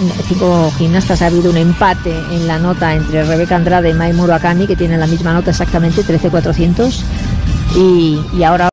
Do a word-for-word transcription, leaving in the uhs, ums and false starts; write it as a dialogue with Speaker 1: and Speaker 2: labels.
Speaker 1: cinco gimnastas ha habido un empate en la nota entre Rebeca Andrade y Mai Murakami, que tienen la misma nota exactamente, trece cuatrocientos, y, y ahora